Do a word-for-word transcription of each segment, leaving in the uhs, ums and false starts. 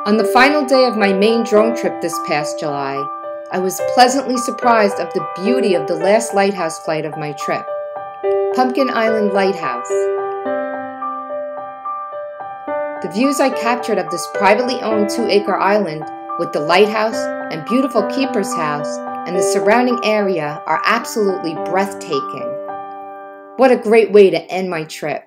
On the final day of my Maine drone trip this past July, I was pleasantly surprised of the beauty of the last lighthouse flight of my trip, Pumpkin Island Lighthouse. The views I captured of this privately owned two-acre island with the lighthouse and beautiful keeper's house and the surrounding area are absolutely breathtaking. What a great way to end my trip.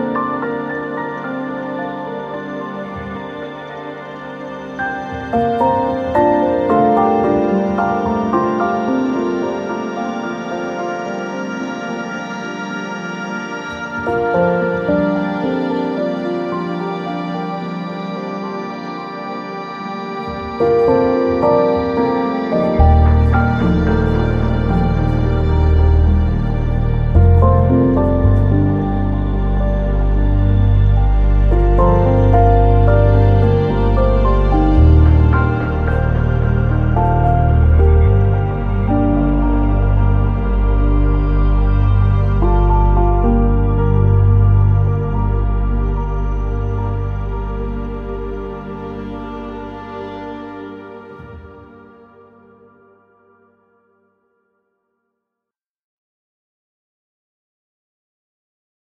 Thank you.